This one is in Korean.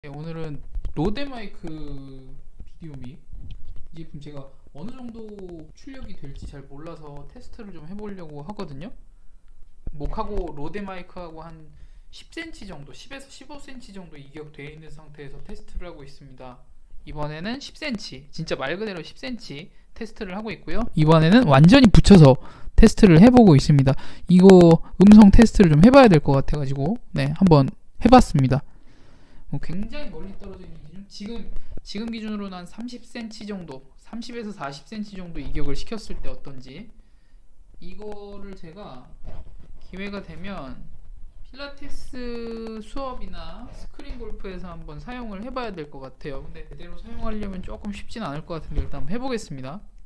네, 오늘은 로데 마이크 비디오 믹. 이 제품 제가 어느 정도 출력이 될지 잘 몰라서 테스트를 좀 해보려고 하거든요. 목하고 로데 마이크하고 한 10cm 정도, 10에서 15cm 정도 이격되어 있는 상태에서 테스트를 하고 있습니다. 이번에는 10cm, 진짜 말 그대로 10cm 테스트를 하고 있고요. 이번에는 완전히 붙여서 테스트를 해보고 있습니다. 이거 음성 테스트를 좀 해봐야 될 것 같아가지고 네, 한번 해봤습니다. 굉장히 멀리 떨어져 있는 기준, 지금 기준으로는 한 30cm 정도, 30에서 40cm 정도 이격을 시켰을 때 어떤지, 이거를 제가 기회가 되면 필라테스 수업이나 스크린 골프에서 한번 사용을 해봐야 될 것 같아요. 근데 제대로 사용하려면 조금 쉽진 않을 것 같은데 일단 한번 해보겠습니다.